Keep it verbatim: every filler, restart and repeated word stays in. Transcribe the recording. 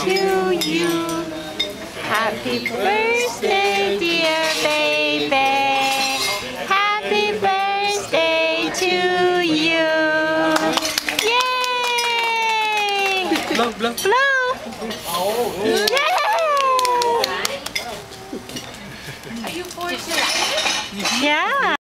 to you. Happy birthday, dear baby. Happy birthday to you. Yay! Blow, blow. Blow. Yay! Are you fortunate? Yeah.